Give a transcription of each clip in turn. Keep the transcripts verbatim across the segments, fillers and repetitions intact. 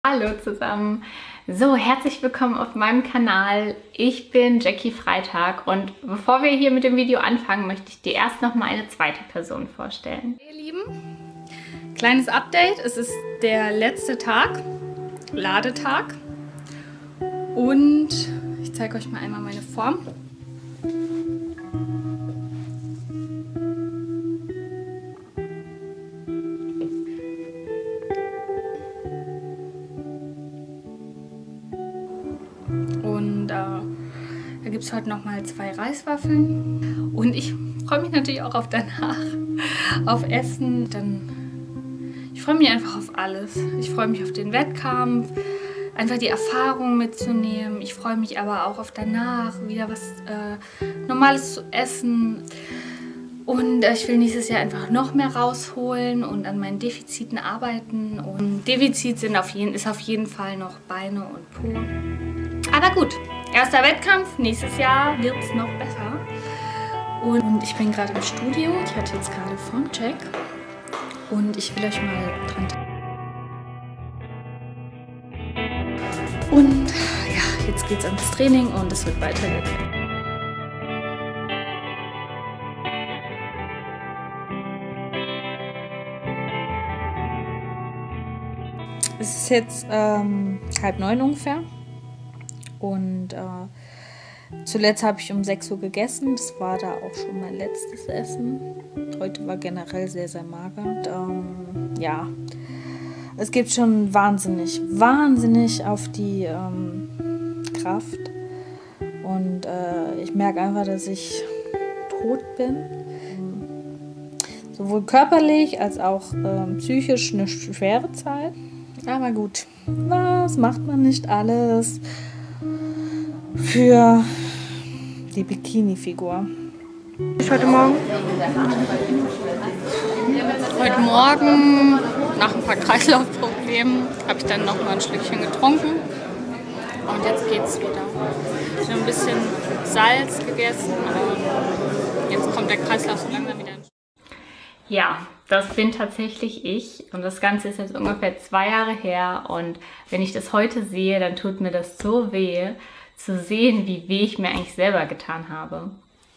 Hallo zusammen! So, herzlich willkommen auf meinem Kanal. Ich bin Jackie Freitag und bevor wir hier mit dem Video anfangen, möchte ich dir erst noch mal eine zweite Person vorstellen. Hey ihr Lieben, kleines Update. Es ist der letzte Tag, Ladetag, und ich zeige euch mal einmal meine Form. Und äh, da gibt es heute noch mal zwei Reiswaffeln. Und ich freue mich natürlich auch auf danach, auf Essen. Dann, ich freue mich einfach auf alles. Ich freue mich auf den Wettkampf, einfach die Erfahrung mitzunehmen. Ich freue mich aber auch auf danach, wieder was äh, Normales zu essen. Und äh, ich will nächstes Jahr einfach noch mehr rausholen und an meinen Defiziten arbeiten. Und Defizit sind auf jeden, ist auf jeden Fall noch Beine und Po. Aber gut, erster Wettkampf, nächstes Jahr wird es noch besser. Und ich bin gerade im Studio, ich hatte jetzt gerade Formcheck und ich will euch mal dran. Und ja, jetzt geht's ans Training und es wird weitergehen. Es ist jetzt ähm, halb neun ungefähr. Und äh, zuletzt habe ich um sechs Uhr gegessen. Das war da auch schon mein letztes Essen. Heute war generell sehr, sehr mager. Und, ähm, ja, es gibt schon wahnsinnig, wahnsinnig auf die ähm, Kraft. Und äh, ich merke einfach, dass ich tot bin. Sowohl körperlich als auch äh, psychisch eine schwere Zeit. Aber gut, was macht man nicht alles für die Bikini-Figur? Heute Morgen? Heute Morgen, nach ein paar Kreislaufproblemen, habe ich dann noch mal ein Schlückchen getrunken. Und jetzt geht's wieder. Ich habe ein bisschen Salz gegessen und jetzt kommt der Kreislauf so langsam wieder. Ja, das bin tatsächlich ich und das Ganze ist jetzt ungefähr zwei Jahre her und wenn ich das heute sehe, dann tut mir das so weh, zu sehen, wie weh ich mir eigentlich selber getan habe.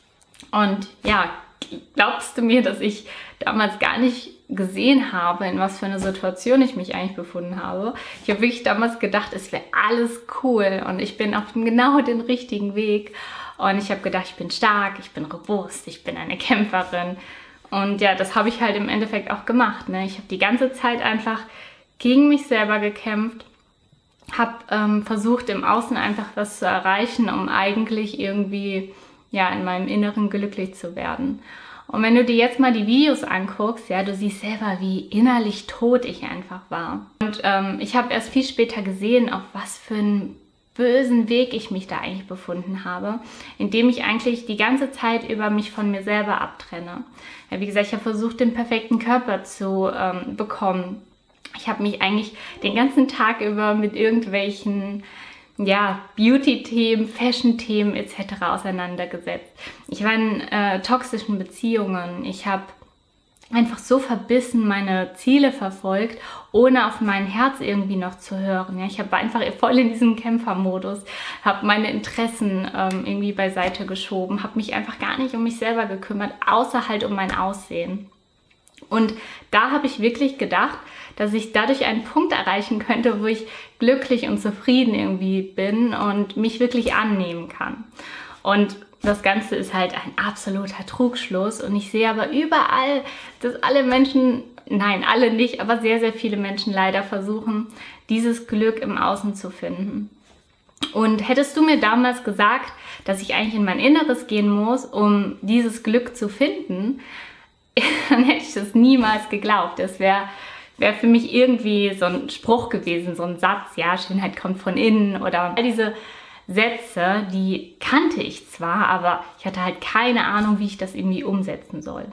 Und ja, glaubst du mir, dass ich damals gar nicht gesehen habe, in was für eine Situation ich mich eigentlich befunden habe? Ich habe wirklich damals gedacht, es wäre alles cool und ich bin auf genau den richtigen Weg. Und ich habe gedacht, ich bin stark, ich bin robust, ich bin eine Kämpferin. Und ja, das habe ich halt im Endeffekt auch gemacht. Ne? Ich habe die ganze Zeit einfach gegen mich selber gekämpft. Habe ähm, versucht, im Außen einfach was zu erreichen, um eigentlich irgendwie ja, in meinem Inneren glücklich zu werden. Und wenn du dir jetzt mal die Videos anguckst, ja, du siehst selber, wie innerlich tot ich einfach war. Und ähm, ich habe erst viel später gesehen, auf was für einen bösen Weg ich mich da eigentlich befunden habe, indem ich eigentlich die ganze Zeit über mich von mir selber abtrenne. Ja, wie gesagt, ich habe versucht, den perfekten Körper zu ähm, bekommen. Ich habe mich eigentlich den ganzen Tag über mit irgendwelchen ja, Beauty-Themen, Fashion-Themen et cetera auseinandergesetzt. Ich war in äh, toxischen Beziehungen. Ich habe einfach so verbissen meine Ziele verfolgt, ohne auf mein Herz irgendwie noch zu hören. Ja, ich habe einfach voll in diesem Kämpfermodus, habe meine Interessen ähm, irgendwie beiseite geschoben, habe mich einfach gar nicht um mich selber gekümmert, außer halt um mein Aussehen. Und da habe ich wirklich gedacht, dass ich dadurch einen Punkt erreichen könnte, wo ich glücklich und zufrieden irgendwie bin und mich wirklich annehmen kann. Und das Ganze ist halt ein absoluter Trugschluss und ich sehe aber überall, dass alle Menschen, nein, alle nicht, aber sehr, sehr viele Menschen leider versuchen, dieses Glück im Außen zu finden. Und hättest du mir damals gesagt, dass ich eigentlich in mein Inneres gehen muss, um dieses Glück zu finden, dann hätte ich das niemals geglaubt. Das wäre wär für mich irgendwie so ein Spruch gewesen, so ein Satz, ja, Schönheit kommt von innen oder all diese Sätze, die kannte ich zwar, aber ich hatte halt keine Ahnung, wie ich das irgendwie umsetzen soll.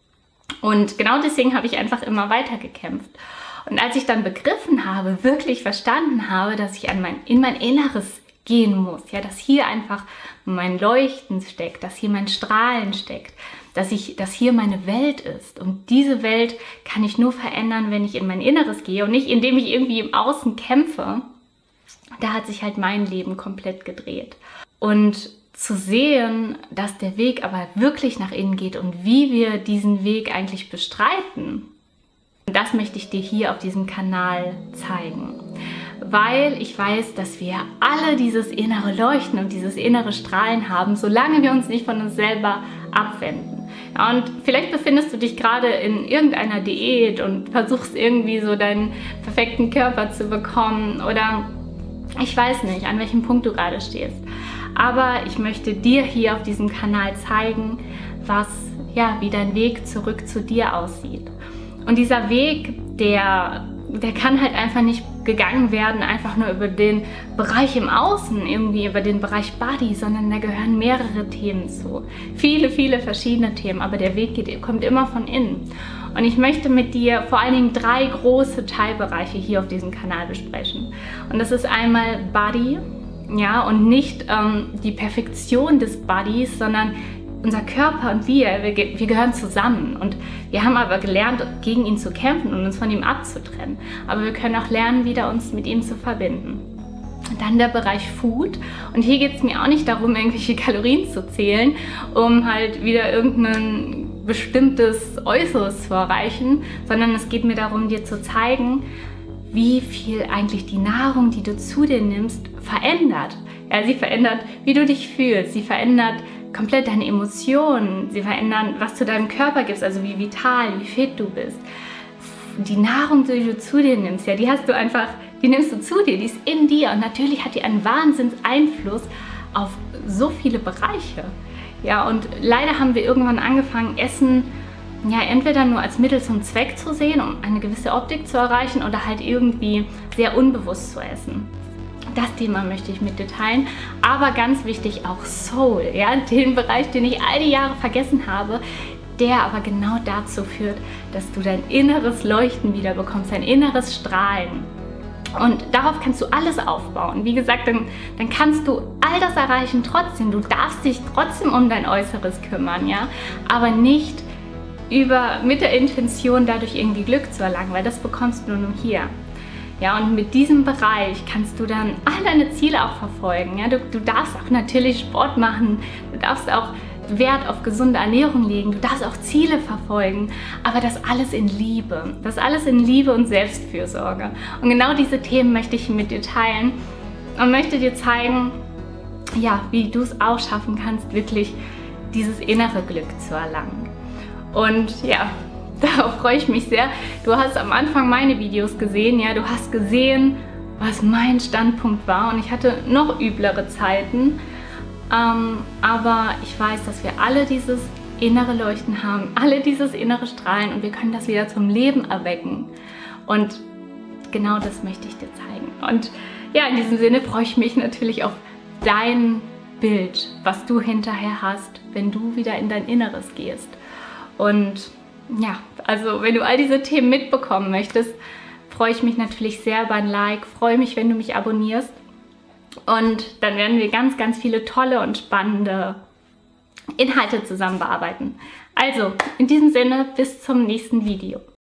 Und genau deswegen habe ich einfach immer weiter gekämpft. Und als ich dann begriffen habe, wirklich verstanden habe, dass ich an mein, in mein Inneres gehen muss, ja, dass hier einfach mein Leuchten steckt, dass hier mein Strahlen steckt, dass ich, dass hier meine Welt ist. Und diese Welt kann ich nur verändern, wenn ich in mein Inneres gehe und nicht, indem ich irgendwie im Außen kämpfe. Da hat sich halt mein Leben komplett gedreht. Und zu sehen, dass der Weg aber wirklich nach innen geht und wie wir diesen Weg eigentlich bestreiten, das möchte ich dir hier auf diesem Kanal zeigen. Weil ich weiß, dass wir alle dieses innere Leuchten und dieses innere Strahlen haben, solange wir uns nicht von uns selber abwenden. Ja, und vielleicht befindest du dich gerade in irgendeiner Diät und versuchst irgendwie so deinen perfekten Körper zu bekommen oder ich weiß nicht, an welchem Punkt du gerade stehst. Aber ich möchte dir hier auf diesem Kanal zeigen, was, ja, wie dein Weg zurück zu dir aussieht. Und dieser Weg, der, der kann halt einfach nicht gegangen werden, einfach nur über den Bereich im Außen, irgendwie über den Bereich Body, sondern da gehören mehrere Themen zu. Viele, viele verschiedene Themen, aber der Weg geht, kommt immer von innen. Und ich möchte mit dir vor allen Dingen drei große Teilbereiche hier auf diesem Kanal besprechen. Und das ist einmal Body, ja, und nicht ähm, die Perfektion des Bodys, sondern unser Körper und wir, wir, wir gehören zusammen. Und wir haben aber gelernt, gegen ihn zu kämpfen und uns von ihm abzutrennen. Aber wir können auch lernen, wieder uns mit ihm zu verbinden. Und dann der Bereich Food. Und hier geht es mir auch nicht darum, irgendwelche Kalorien zu zählen, um halt wieder irgendein bestimmtes Äußeres zu erreichen, sondern es geht mir darum, dir zu zeigen, wie viel eigentlich die Nahrung, die du zu dir nimmst, verändert. Ja, sie verändert, wie du dich fühlst. Sie verändert komplett deine Emotionen. Sie verändern, was du deinem Körper gibst, also wie vital, wie fit du bist. Die Nahrung, die du zu dir nimmst, ja, die hast du einfach, die nimmst du zu dir, die ist in dir. Und natürlich hat die einen Wahnsinnseinfluss auf so viele Bereiche. Ja, und leider haben wir irgendwann angefangen, Essen ja, entweder nur als Mittel zum Zweck zu sehen, um eine gewisse Optik zu erreichen oder halt irgendwie sehr unbewusst zu essen. Das Thema möchte ich mit dir teilen, aber ganz wichtig auch Soul, ja, den Bereich, den ich all die Jahre vergessen habe, der aber genau dazu führt, dass du dein inneres Leuchten wieder bekommst, dein inneres Strahlen. Und darauf kannst du alles aufbauen. Wie gesagt, dann, dann kannst du all das erreichen trotzdem. Du darfst dich trotzdem um dein Äußeres kümmern, ja, aber nicht über, mit der Intention, dadurch irgendwie Glück zu erlangen, weil das bekommst du nur hier. Ja, und mit diesem Bereich kannst du dann all deine Ziele auch verfolgen. Ja, du, du darfst auch natürlich Sport machen, du darfst auch Wert auf gesunde Ernährung legen, du darfst auch Ziele verfolgen, aber das alles in Liebe. Das alles in Liebe und Selbstfürsorge. Und genau diese Themen möchte ich mit dir teilen und möchte dir zeigen, ja, wie du es auch schaffen kannst, wirklich dieses innere Glück zu erlangen. Und ja, darauf freue ich mich sehr. Du hast am Anfang meine Videos gesehen, ja, du hast gesehen, was mein Standpunkt war und ich hatte noch üblere Zeiten, ähm, aber ich weiß, dass wir alle dieses innere Leuchten haben, alle dieses innere Strahlen und wir können das wieder zum Leben erwecken und genau das möchte ich dir zeigen. Und ja, in diesem Sinne freue ich mich natürlich auf dein Bild, was du hinterher hast, wenn du wieder in dein Inneres gehst. Und ja, also wenn du all diese Themen mitbekommen möchtest, freue ich mich natürlich sehr über ein Like, freue mich, wenn du mich abonnierst und dann werden wir ganz, ganz viele tolle und spannende Inhalte zusammen bearbeiten. Also, in diesem Sinne, bis zum nächsten Video.